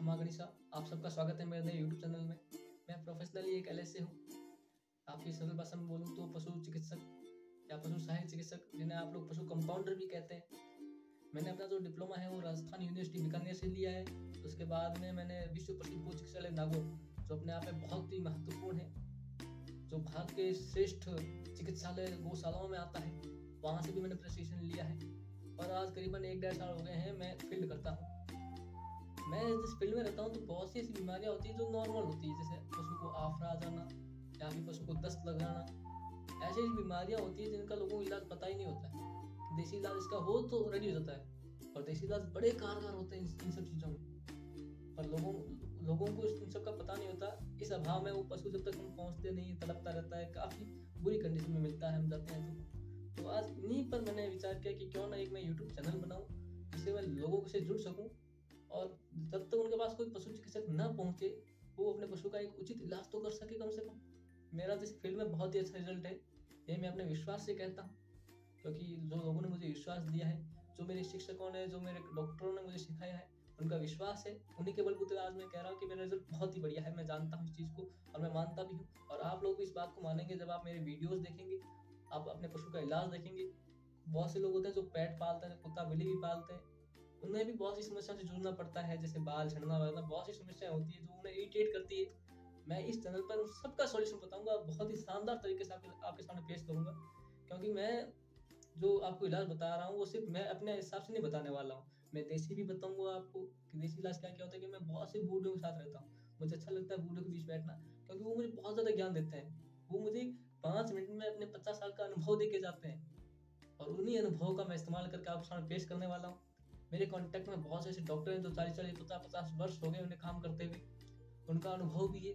खमा गणिसा। आप सबका स्वागत है मेरे नए यूट्यूब चैनल में। मैं प्रोफेशनली एक एलएसए हूँ। आपकी सरल भाषा में बोलूँ तो पशु चिकित्सक या पशु सहायक चिकित्सक, जिन्हें आप लोग पशु कंपाउंडर भी कहते हैं। मैंने अपना जो डिप्लोमा है वो राजस्थान यूनिवर्सिटी बीकानेर से लिया है। उसके बाद में मैंने विश्व प्रसिद्ध गो चिकित्सालय नागौर, जो अपने आप में बहुत ही महत्वपूर्ण है, जो भारत के श्रेष्ठ चिकित्सालय गौशालाओं में आता है, वहाँ से भी मैंने प्रशिक्षण लिया है। और आज करीबन 1-1.5 साल हो गए हैं मैं फील्ड करता हूँ। मैं जिस फील्ड में रहता हूँ तो बहुत सी ऐसी बीमारियाँ होती है जो नॉर्मल होती है, जैसे पशु को आफरा आ जाना या फिर पशु को दस्त लग जाना। ऐसी बीमारियाँ होती है जिनका लोगों को इलाज पता ही नहीं होता है। देसी इलाज इसका हो तो रेडी हो जाता है, और देसी इलाज बड़े कारगर होते हैं इन सब चीज़ों में, पर लोगों को इन सब का पता नहीं होता। इस अभाव में वो पशु जब तक हम पहुँचते नहीं, तड़पता रहता है, काफ़ी बुरी कंडीशन में मिलता है, हम जाते हैं। तो आज इन्हीं पर मैंने विचार किया कि क्यों ना एक मैं यूट्यूब चैनल बनाऊँ, जिससे मैं लोगों से जुड़ सकूँ, और जब तक उनके पास कोई पशु चिकित्सक न पहुंचे, वो अपने पशु का एक उचित इलाज तो कर सके कम से कम। मेरा इस फील्ड में बहुत ही अच्छा रिजल्ट है, ये मैं अपने विश्वास से कहता हूँ, क्योंकि जो लोगों ने मुझे विश्वास दिया है, जो मेरे शिक्षकों ने, जो मेरे डॉक्टरों ने मुझे सिखाया है, उनका विश्वास है, उन्हीं के बलबूते आज मैं कह रहा हूँ कि मेरा रिजल्ट बहुत ही बढ़िया है। मैं जानता हूँ इस चीज़ को और मैं मानता भी हूँ, और आप लोग भी इस बात को मानेंगे जब आप मेरे वीडियोज़ देखेंगे, आप अपने पशु का इलाज देखेंगे। बहुत से लोग होते हैं जो पेट पालते हैं, कुत्ता बिल्ली भी पालते हैं, उन्हें भी बहुत सी समस्या से जूझना पड़ता है, जैसे बाल झड़ना वगैरह, बहुत सी समस्याएं होती है जो उन्हें इरिटेट करती है। मैं इस चैनल पर उन सबका सॉल्यूशन बताऊंगा, बहुत ही शानदार तरीके से आपके सामने पेश करूंगा, क्योंकि मैं जो आपको इलाज बता रहा हूँ वो सिर्फ मैं अपने हिसाब से नहीं बताने वाला हूँ। मैं देसी भी बताऊंगा आपको कि देसी इलाज क्या क्या होता है। कि मैं बहुत से बूढ़ों के साथ रहता हूँ, मुझे अच्छा लगता है बूढ़ों के बीच बैठना, क्योंकि वो मुझे बहुत ज़्यादा ज्ञान देते हैं। वो मुझे 5 मिनट में अपने 50 साल का अनुभव दे के जाते हैं, और उन्हीं अनुभव का मैं इस्तेमाल करके आपके सामने पेश करने वाला हूँ। मेरे कांटेक्ट में बहुत से ऐसे डॉक्टर हैं जो 40-50 वर्ष हो गए उन्हें काम करते हुए, उनका अनुभव भी है,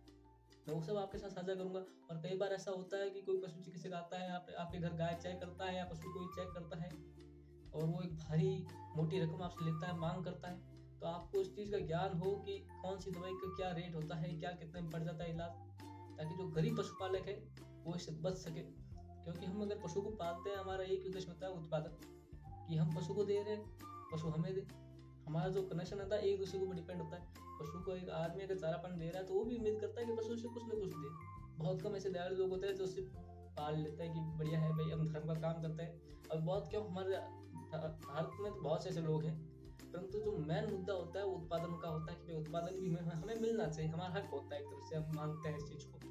मैं वो सब आपके साथ साझा करूंगा। और कई बार ऐसा होता है कि कोई पशु चिकित्सक आता है, आपके घर गाय चेक करता है या पशु कोई चेक करता है, और वो एक भारी मोटी रकम आपसे लेता है, मांग करता है, तो आपको इस चीज़ का ज्ञान हो कि कौन सी दवाई का क्या रेट होता है, क्या कितने में पड़ जाता है इलाज, ताकि जो गरीब पशुपालक है वो इससे बच सके। क्योंकि हम अगर पशु को पालते हैं, हमारा एक उद्देश्य होता है उत्पादन, कि हम पशु को दे रहे हैं, पशु हमें दे। हमारा जो कनेक्शन होता है एक दूसरे के ऊपर डिपेंड होता है। पशु को एक आदमी अगर चारा पानी दे रहा है तो वो भी उम्मीद करता है कि पशु से कुछ ना कुछ दे। बहुत कम ऐसे दयालु लोग होते हैं जो सिर्फ पाल लेते हैं कि बढ़िया है भाई, हम धर्म का काम करते हैं। और बहुत क्यों हमारे भारत में तो बहुत से ऐसे लोग हैं, परंतु जो मेन मुद्दा होता है वो उत्पादन का होता है कि भाई उत्पादन भी हमें मिलना चाहिए, हमारा हक होता है, एक तरह से हम मानते हैं इस चीज़ को।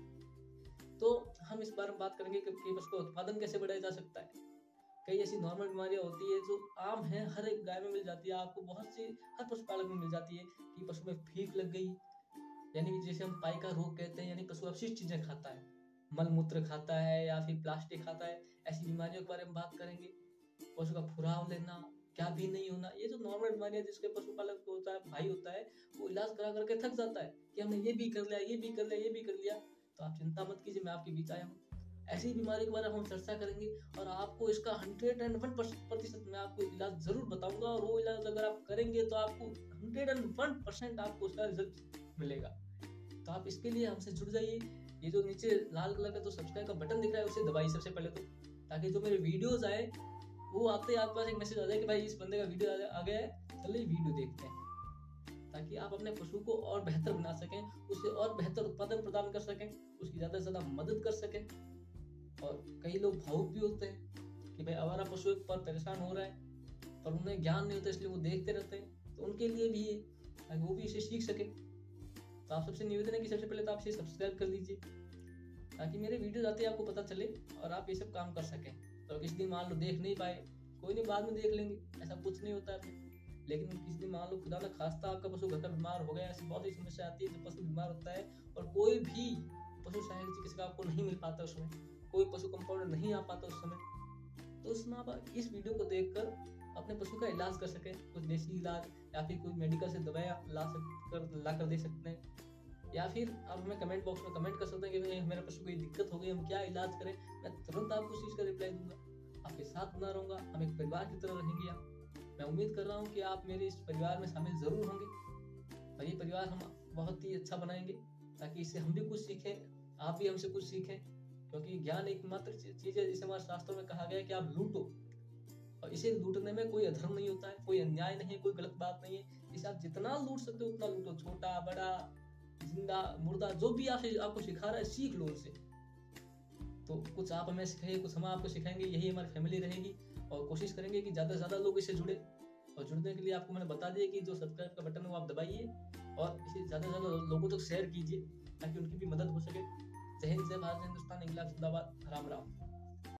तो हम इस बारे में बात करेंगे कि पशु का उत्पादन कैसे बढ़ाया जा सकता है। कई ऐसी नॉर्मल बीमारियां होती है जो आम है, हर एक गाय में मिल जाती है, आपको बहुत सी हर पशुपालक में मिल जाती है, कि पशु में फीक लग गई, यानी कि जैसे हम पाई का रोग कहते हैं, यानी पशु अपशिष्ट चीजें खाता है, मल मूत्र खाता है या फिर प्लास्टिक खाता है। ऐसी बीमारियों के बारे में बात करेंगे। पशु का फुराव लेना, क्या भी नहीं होना, ये जो नॉर्मल बीमारियां जिसके पशुपालक को होता है, भाई होता है, वो इलाज करा करके थक जाता है कि हमने ये भी कर लिया, ये भी कर लिया, ये भी कर लिया। तो आप चिंता मत कीजिए, मैं आपके बीच आया हूँ। ऐसी बीमारी के बारे में हम चर्चा करेंगे, और आपको इसका 101% मैं आपको इलाज जरूर बताऊंगा, और वो इलाज अगर आप करेंगे तो आपको 101% आपको उसका रिजल्ट मिलेगा। तो आप इसके लिए हमसे जुड़ जाइए। ये जो नीचे लाल कलर का जो सब्सक्राइब का बटन दिख रहा है उसे दबाइए सबसे पहले तो, ताकि जो मेरे वीडियोज आए वो आते ही आपके पास एक मैसेज आ जाए कि भाई इस बंदे का वीडियो आ गया है, चलिए वीडियो देखते हैं, ताकि आप अपने पशु को और बेहतर बना सकें, उसे और बेहतर उत्पादन प्रदान कर सकें, उसकी ज़्यादा से ज़्यादा मदद कर सकें। और कई लोग भावुक भी होते हैं कि भाई आवारा पशु पर परेशान हो रहा है, पर उन्हें ज्ञान नहीं होता, इसलिए वो देखते रहते हैं, तो उनके लिए भी है, ताकि वो भी इसे सीख सके। तो आप सबसे निवेदन है कि सबसे पहले तो आप इसे सब्सक्राइब कर लीजिए, ताकि मेरे वीडियो आते ही आपको पता चले और आप ये सब काम कर सकें। तो किसी दिन मान लो देख नहीं पाए, कोई नहीं, बाद में देख लेंगे, ऐसा कुछ नहीं होता है। लेकिन किसी दिन मान लो खुदा ना खास्ता आपका पशु घर का बीमार हो गया, ऐसी बहुत सी समस्या आती है जब पशु बीमार होता है, और कोई भी पशु सहायक चिकित्सक आपको नहीं मिल पाता, उसमें कोई पशु कंपाउंडर नहीं आ पाता उस समय, तो उसमें आप इस वीडियो को देखकर अपने पशु का इलाज कर सकें, कुछ देसी इलाज या फिर कोई मेडिकल से दवाइयाँ ला कर दे सकते हैं। या फिर आप हमें कमेंट बॉक्स में कमेंट कर सकते हैं कि मेरे पशु को ये दिक्कत हो गई, हम क्या इलाज करें, मैं तुरंत आपको उस चीज़ का रिप्लाई दूंगा, आपके साथ बना रहूँगा, हम एक परिवार की तरह रहेंगे। मैं उम्मीद कर रहा हूँ कि आप मेरे इस परिवार में शामिल जरूर होंगे, और ये परिवार हम बहुत ही अच्छा बनाएंगे, ताकि इससे हम भी कुछ सीखें, आप भी हमसे कुछ सीखें। क्योंकि ज्ञान एकमात्र चीज़ है जिसे हमारे शास्त्रों में कहा गया है कि आप लूटो, और इसे लूटने में कोई अधर्म नहीं होता है, कोई अन्याय नहीं है, कोई गलत बात नहीं है। इसे आप जितना लूट सकते हो उतना लूटो, छोटा बड़ा जिंदा मुर्दा जो भी आपको सिखा रहा है सीख लो उससे। तो कुछ आप हमें सिखाइए, कुछ हम आपको सिखाएंगे, यही हमारी फैमिली रहेगी। और कोशिश करेंगे कि ज़्यादा से ज़्यादा लोग इससे जुड़े। और जुड़ने के लिए आपको मैंने बता दिया कि जो सब्सक्राइब का बटन है वो आप दबाइए और इसे ज़्यादा से ज़्यादा लोगों तक शेयर कीजिए ताकि उनकी भी मदद हो सके। जय हिंद, जय भारत, हिंदुस्तान, इंकलाब जिंदाबाद, राम राम।